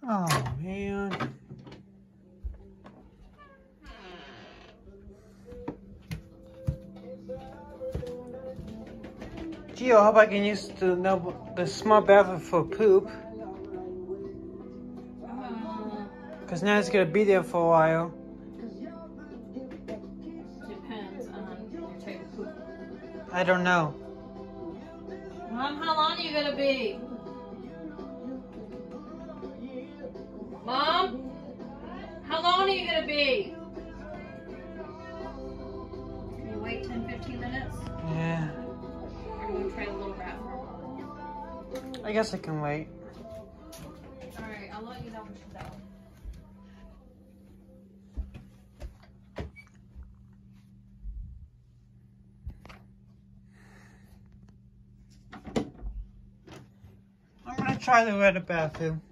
Oh, man. Gee, I hope I can use the small bathroom for poop. Because now it's going to be there for a while. Depends on your type of poop. I don't know. Mom, how long are you going to be? Mom? How long are you going to be? Can you wait 10, 15 minutes? Yeah. Or do you want to try the little bathroom? I guess I can wait. Alright, I'll let you know when she's out. I'm going to try the red bathroom.